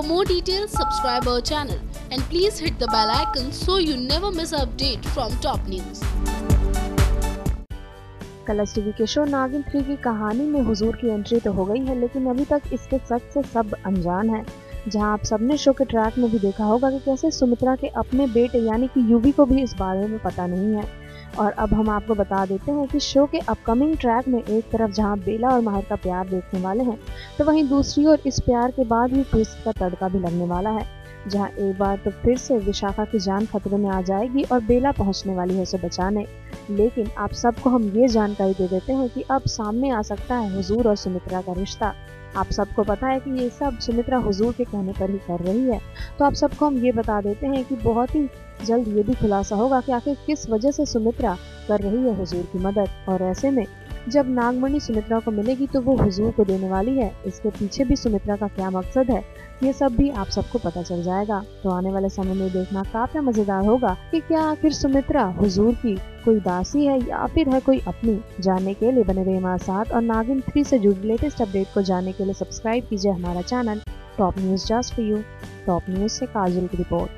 more details, subscribe our channel and please hit the bell icon so you never miss an update from top news. Colors TV के show Naagin 3 की कहानी में हुजूर की entry तो हो गई है, लेकिन अभी तक इसके सच से सब अनजान हैं। जहां आप सबने शो के ट्रैक में भी देखा होगा कि कैसे सुमित्रा के अपने बेटे यानी कि यूवी को भी इस बारे में पता नहीं है। और अब हम आपको बता देते हैं कि शो के अपकमिंग ट्रैक में एक तरफ जहां बेला और माहिर का प्यार देखने वाले हैं, तो वहीं दूसरी ओर इस प्यार के बाद ही ट्विस्ट का तड़का भी लगने वाला है, जहां एक बार तो फिर से विशाखा की जान खतरे में आ जाएगी और बेला पहुंचने वाली है उसे बचाने। लेकिन आप सबको हम ये जानकारी दे देते हैं कि अब सामने आ सकता है हुजूर और सुमित्रा का रिश्ता। आप सबको पता है कि ये सब सुमित्रा हुजूर के कहने पर ही कर रही है, तो आप सबको हम ये बता देते हैं कि बहुत ही जल्द ये भी खुलासा होगा कि आखिर किस वजह से सुमित्रा कर रही है हुजूर की मदद। और ऐसे में जब नागमणि सुमित्रा को मिलेगी तो वो हुजूर को देने वाली है, इसके पीछे भी सुमित्रा का क्या मकसद है, ये सब भी आप सबको पता चल जाएगा। तो आने वाले समय में देखना काफी मजेदार होगा कि क्या आखिर सुमित्रा हुजूर की कोई दासी है या फिर है कोई अपनी। जानने के लिए बने रहिए हमारे साथ और नागिन 3 से जुड़ी लेटेस्ट अपडेट को जानने के लिए सब्सक्राइब कीजिए हमारा channel top news just for you. Top news से काजल की report.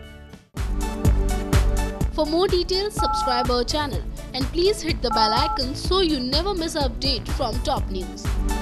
For more details, subscribe our channel and please hit the bell icon so you never miss an update from top news.